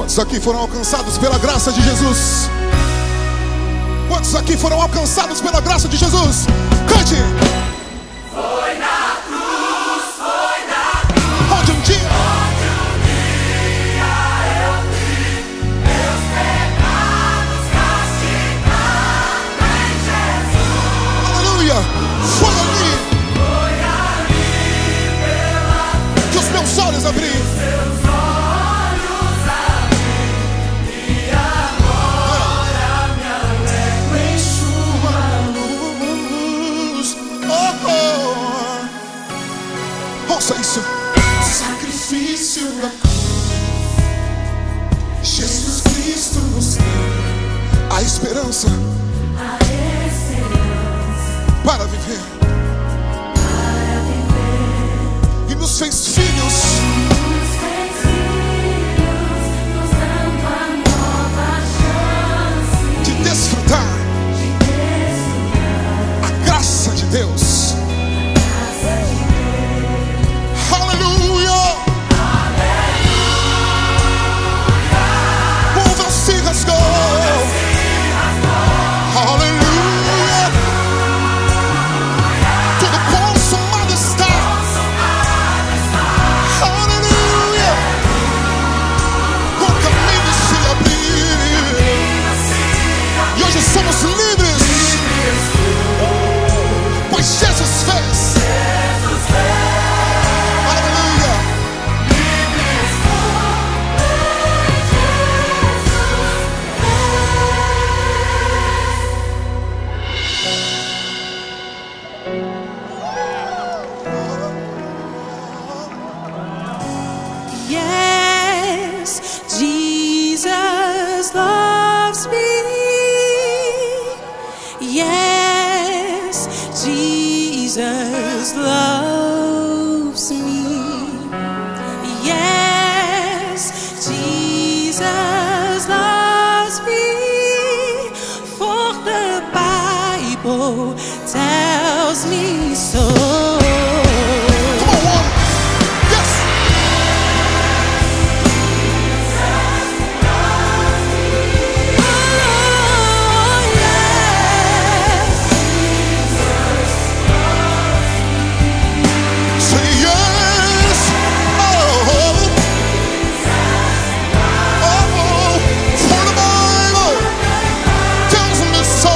Quantos aqui foram alcançados pela graça de Jesus? Quantos aqui foram alcançados pela graça de Jesus? Cante! Foi na cruz, foi na cruz. Onde um dia eu vi meus pecados castigados em Jesus. aleluia, foi ali Pela que os meus olhos abriram. seus olhos abri e agora me alegro em sua Luz. Oh, oh. Ouça isso. Sacrifício na cruz, Jesus Cristo nos deu a esperança a esperança para viver para viver. e nos fez filhos. Nos fez filhos, nos dando a nova chance De desfrutar de desfrutar a graça de Deus. a graça de Deus. Aleluia! O véu se rasgou. Aleluia! Tudo consumado está. Aleluia! O caminho se abriu e hoje somos livres, pois Jesus fez. Aleluia! Yes, Jesus loves me. Yes, Jesus loves me. Yes, Jesus loves me. For the Bible tells me so. Come on, one. Yes. Say yes. Oh, oh, for the Bible tells me so.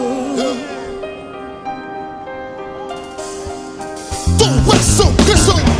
Oh, tú eres un Cristo.